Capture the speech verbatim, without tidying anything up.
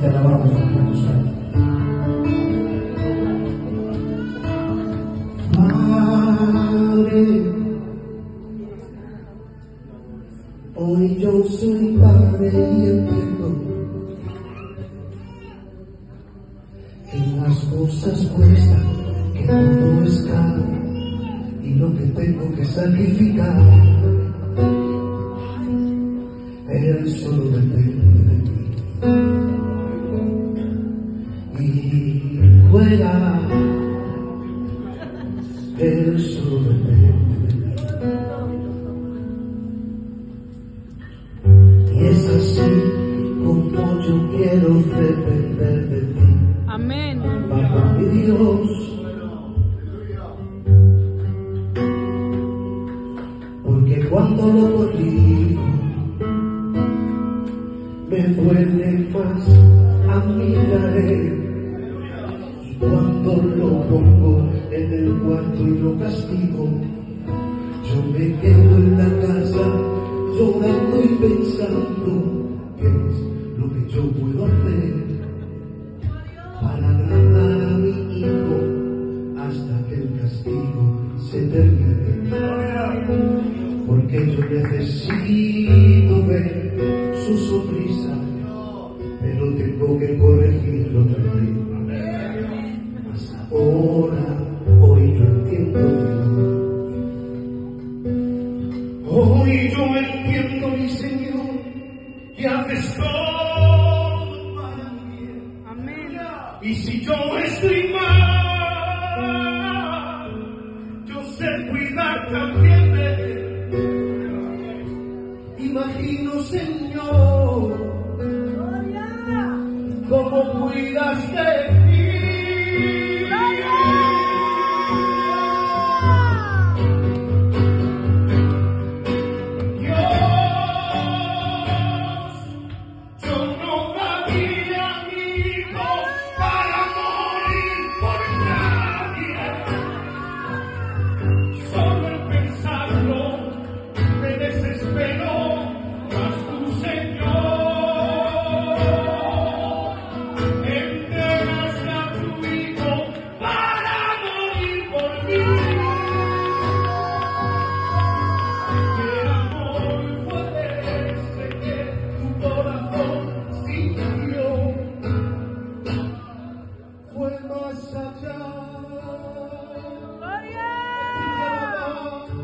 te alabamos con tus cantos. Padre, hoy yo soy padre y entiendo que las cosas cuestan, que todo es caro y lo que tengo que sacrificar, Él solo depende de mí. Y juega, Él solo depende de mí. Y es así como yo quiero depender de ti. Amén. Papá mi Dios, porque cuando lo corrijo me duele más a mí caer, y cuando lo pongo en el cuarto y lo castigo, yo me quedo en la casa llorando y pensando qué es lo que yo puedo hacer para agradar a mi hijo hasta que el castigo se termine, porque yo necesito ver su sonrisa, pero tengo que corregirlo también. Mas ahora, hoy yo entiendo, hoy yo entiendo, mi Señor, que haces todo para mí. Amén. Y si yo estoy mal, yo sé cuidar también de él. Imagino, Señor, cómo cuidas de mí. Dios, yo no daría mi hijo para morir por nadie. Solo el pensarlo me desespero. Mas tu Señor entregaste a tu hijo para morir por mí. Qué amor fue ese que tu corazón sintió, fue más allá.